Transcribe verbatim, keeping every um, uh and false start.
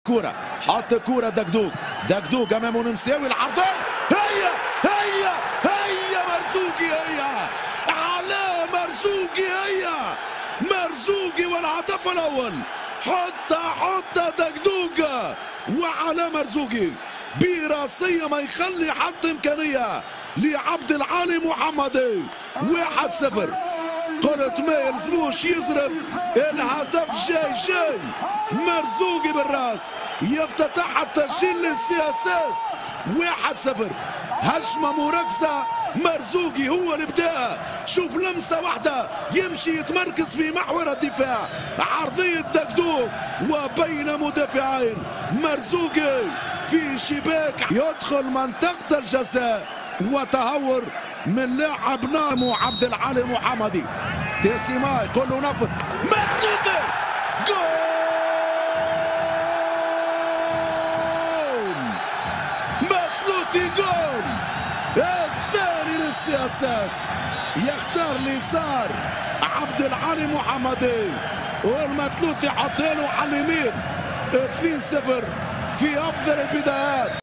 كورة حط كورة دقدوق دقدوق امامه نمساوي العرضة هيا هيا هيا مرزوقي هيا على مرزوقي هيا مرزوقي والهدف الاول حط حط دقدوق وعلى مرزوقي براسية ما يخلي حتى امكانية لعبد العالي محمدي واحد صفر. قلت ما يلزموش يضرب الهدف جاي جاي مرزوقي بالراس يفتتح التسجيل للسي اس اس واحد صفر. هجمه مركزه مرزوقي هو اللي بداها. شوف لمسه واحده يمشي يتمركز في محور الدفاع عرضيه دقدوق وبين مدافعين مرزوقي في شباك يدخل منطقه الجزاء وتهور من لاعب نامو عبد العالي محمدي. ديسيماي يقول له نفض مخلوطي جول مخلوطي جول الثاني للسياساس يختار اليسار عبد العالي محمدي والمثلوثي حاطينه على اليمين اثنين صفر في افضل البدايات.